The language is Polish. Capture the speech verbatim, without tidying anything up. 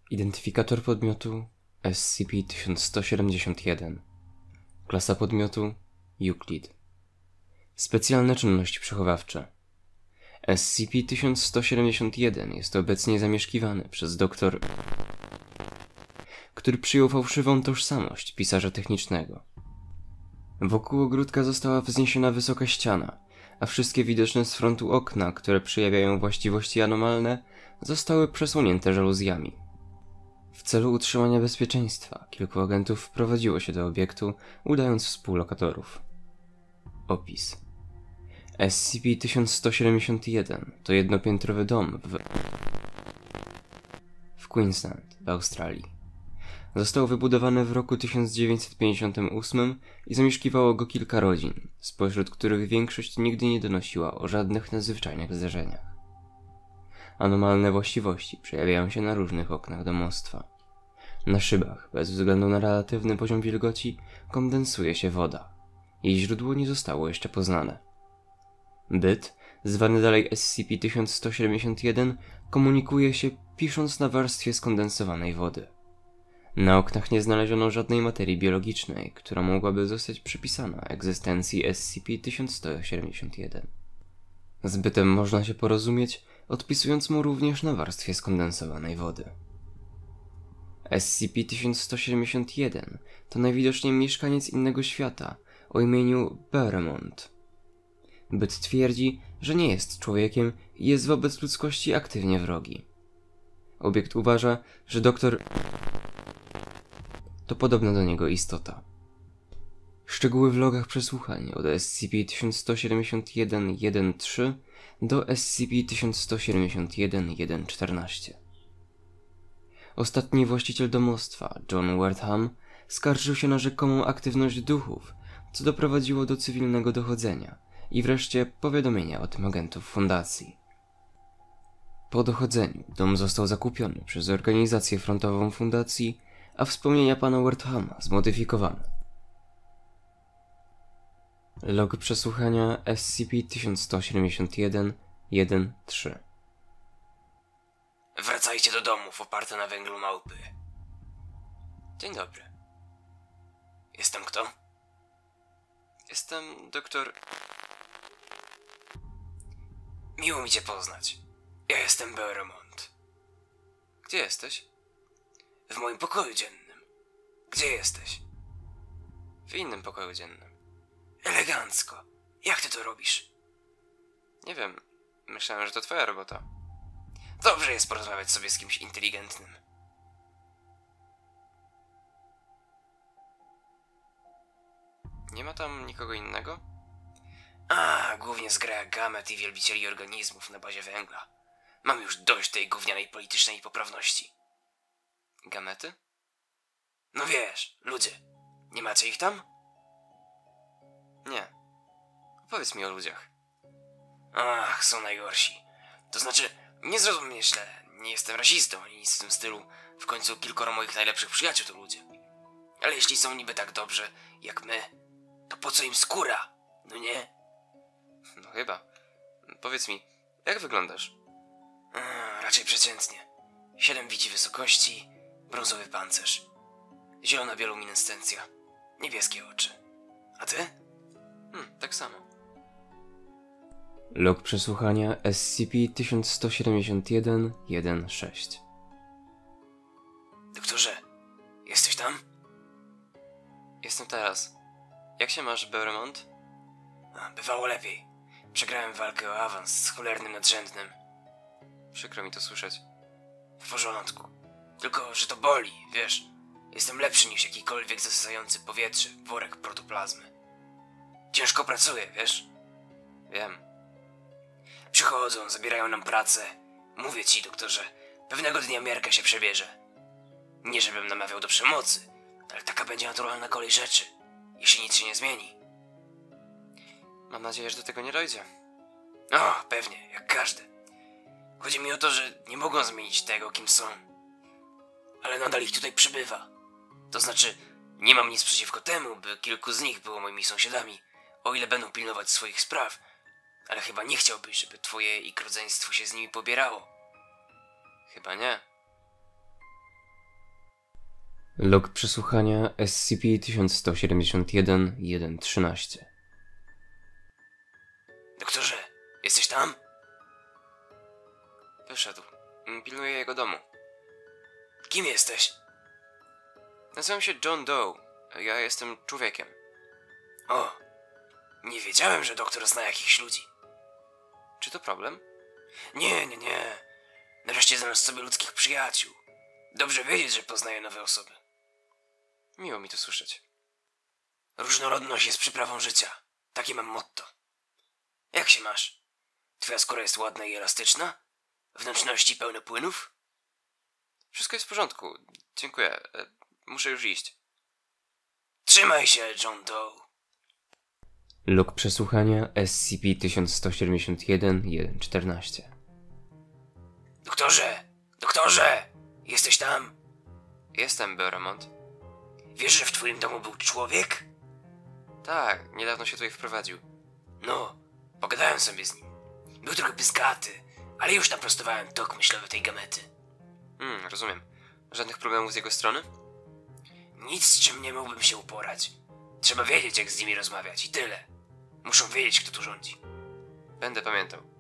Identyfikator podmiotu S C P tysiąc sto siedemdziesiąt jeden. Klasa podmiotu Euclid. Specjalne czynności przechowawcze. S C P tysiąc sto siedemdziesiąt jeden jest obecnie zamieszkiwany przez doktor, który przyjął fałszywą tożsamość pisarza technicznego. Wokół ogródka została wzniesiona wysoka ściana, a wszystkie widoczne z frontu okna, które przejawiają właściwości anomalne, zostały przesłonięte żaluzjami. W celu utrzymania bezpieczeństwa kilku agentów wprowadziło się do obiektu, udając współlokatorów. Opis. S C P tysiąc sto siedemdziesiąt jeden to jednopiętrowy dom w, w Queensland w Australii. Został wybudowany w roku tysiąc dziewięćset pięćdziesiątym ósmym i zamieszkiwało go kilka rodzin, spośród których większość nigdy nie donosiła o żadnych nadzwyczajnych zdarzeniach. Anomalne właściwości przejawiają się na różnych oknach domostwa. Na szybach, bez względu na relatywny poziom wilgoci, kondensuje się woda. Jej źródło nie zostało jeszcze poznane. Byt, zwany dalej S C P tysiąc sto siedemdziesiąt jeden, komunikuje się pisząc na warstwie skondensowanej wody. Na oknach nie znaleziono żadnej materii biologicznej, która mogłaby zostać przypisana egzystencji S C P tysiąc sto siedemdziesiąt jeden. Z bytem można się porozumieć, odpisując mu również na warstwie skondensowanej wody. S C P tysiąc sto siedemdziesiąt jeden to najwidoczniej mieszkaniec innego świata o imieniu Beaumont. Byt twierdzi, że nie jest człowiekiem i jest wobec ludzkości aktywnie wrogi. Obiekt uważa, że doktor to podobna do niego istota. Szczegóły w logach przesłuchań od S C P tysiąc sto siedemdziesiąt jeden kropka jeden kropka trzy do S C P tysiąc sto siedemdziesiąt jeden kropka jeden kropka czternaście. Ostatni właściciel domostwa, John Wertham, skarżył się na rzekomą aktywność duchów, co doprowadziło do cywilnego dochodzenia i wreszcie powiadomienia o tym agentów fundacji. Po dochodzeniu dom został zakupiony przez organizację frontową fundacji, a wspomnienia pana Werthama zmodyfikowano. Log przesłuchania S C P tysiąc sto siedemdziesiąt jeden kropka jeden kropka trzy. Wracajcie do domów oparte na węglu małpy. Dzień dobry. Jestem kto? Jestem doktor... Miło mi cię poznać. Ja jestem Beaumont. Gdzie jesteś? W moim pokoju dziennym. Gdzie jesteś? W innym pokoju dziennym. Elegancko. Jak ty to robisz? Nie wiem. Myślałem, że to twoja robota. Dobrze jest porozmawiać sobie z kimś inteligentnym. Nie ma tam nikogo innego? A, głównie zgraja gamet i wielbicieli organizmów na bazie węgla. Mam już dość tej gównianej politycznej poprawności. Gamety? No wiesz, ludzie. Nie macie ich tam? Nie. Opowiedz mi o ludziach. Ach, są najgorsi. To znaczy, nie zrozum mnie źle. Nie jestem rasistą ani nic w tym stylu. W końcu kilkoro moich najlepszych przyjaciół to ludzie. Ale jeśli są niby tak dobrze, jak my, to po co im skóra? No nie? No chyba. Powiedz mi, jak wyglądasz? A, raczej przeciętnie. Siedem wici wysokości, brązowy pancerz, zielona bioluminescencja, niebieskie oczy. A ty? Hmm, tak samo. Log przesłuchania S C P tysiąc sto siedemdziesiąt jeden kropka jeden kropka sześć. Doktorze, jesteś tam? Jestem teraz. Jak się masz, Beaumont? A, bywało lepiej. Przegrałem walkę o awans z cholernym nadrzędnym. Przykro mi to słyszeć. W porządku. Tylko, że to boli, wiesz. Jestem lepszy niż jakikolwiek zasysający powietrze worek protoplazmy. Ciężko pracuję, wiesz? Wiem. Przychodzą, zabierają nam pracę. Mówię ci, doktorze, pewnego dnia miarka się przebierze. Nie żebym namawiał do przemocy, ale taka będzie naturalna kolej rzeczy, jeśli nic się nie zmieni. Mam nadzieję, że do tego nie dojdzie. O, pewnie, jak każdy. Chodzi mi o to, że nie mogą zmienić tego, kim są. Ale nadal ich tutaj przybywa. To znaczy, nie mam nic przeciwko temu, by kilku z nich było moimi sąsiadami, o ile będą pilnować swoich spraw. Ale chyba nie chciałbyś, żeby twoje ich rodzeństwo się z nimi pobierało. Chyba nie. Log przesłuchania S C P tysiąc sto siedemdziesiąt jeden jeden trzynaście. Doktorze, jesteś tam? Wyszedł. Pilnuję jego domu. Kim jesteś? Nazywam się John Doe. Ja jestem człowiekiem. O, nie wiedziałem, że doktor zna jakichś ludzi. Czy to problem? Nie, nie, nie. Nareszcie znalazł sobie ludzkich przyjaciół. Dobrze wiedzieć, że poznaje nowe osoby. Miło mi to słyszeć. Różnorodność jest przyprawą życia. Takie mam motto. Jak się masz? Twoja skóra jest ładna i elastyczna? Wnętrzności pełne płynów? Wszystko jest w porządku. Dziękuję. Muszę już iść. Trzymaj się, John Doe. Log przesłuchania S C P tysiąc sto siedemdziesiąt jeden jeden czternaście. Doktorze! Doktorze! Jesteś tam? Jestem, Beaumont. Wiesz, że w twoim domu był człowiek? Tak, niedawno się tutaj wprowadził. No, pogadałem sobie z nim. Był trochę pyskaty, ale już naprostowałem tok myślowy tej gamety. Hmm, rozumiem. Żadnych problemów z jego strony? Nic, z czym nie mógłbym się uporać. Trzeba wiedzieć, jak z nimi rozmawiać i tyle. Muszą wiedzieć, kto tu rządzi. Będę pamiętał.